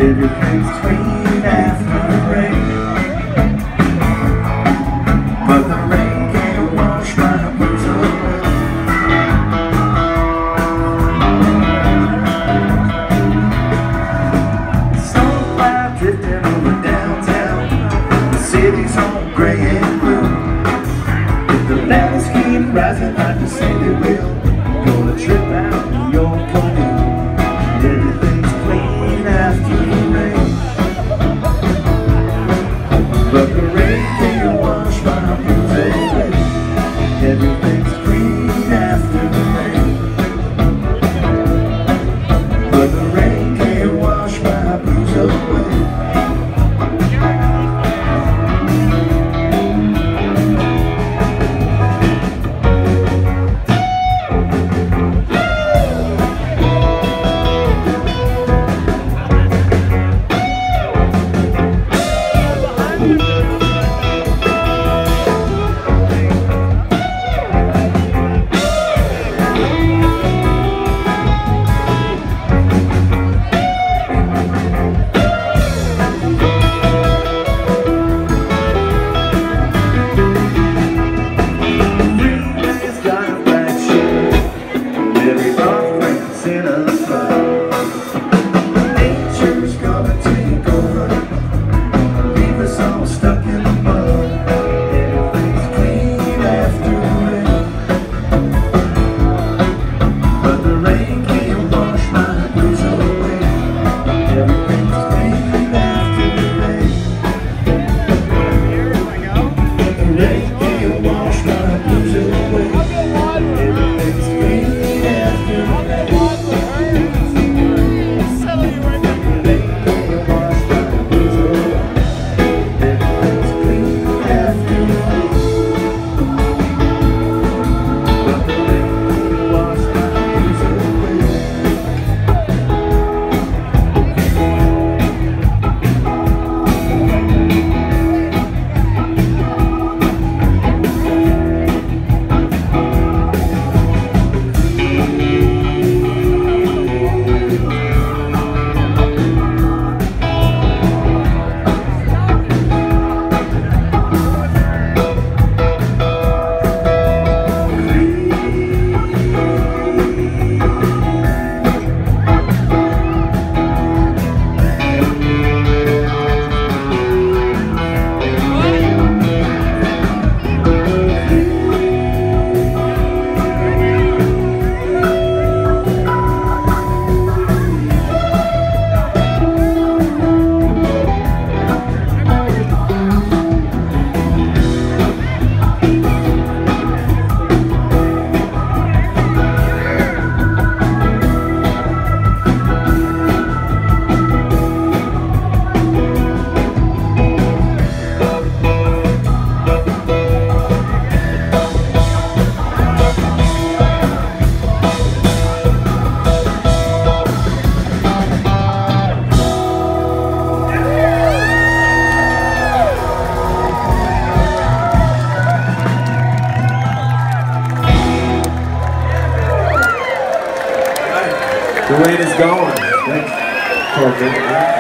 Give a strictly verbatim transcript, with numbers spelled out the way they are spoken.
Everything's clean after the rain, but the rain can't wash my blues away. Sunflower drifting over downtown, the city's all gray and blue. If the levels keep rising like they say they will, I'm gonna trip out in your canoe. Everything's clean after the rain, but the rain can't wash my blues away. Everything's clean after the rain, but the rain can't wash my blues away. Nature's gonna take over, leave us all stuck in the mud. Everything's clean after the rain, but the rain can't wash my blues away. Everything's clean after the rain, but the rain can't wash my blues away. Everything's clean after the rain. The way it is going. Thanks.